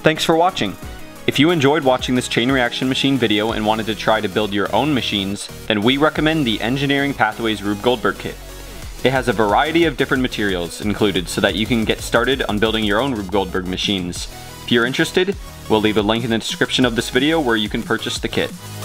Thanks for watching. If you enjoyed watching this chain reaction machine video and wanted to try to build your own machines, then we recommend the Engineering Pathways Rube Goldberg kit. It has a variety of different materials included so that you can get started on building your own Rube Goldberg machines. If you're interested, we'll leave a link in the description of this video where you can purchase the kit.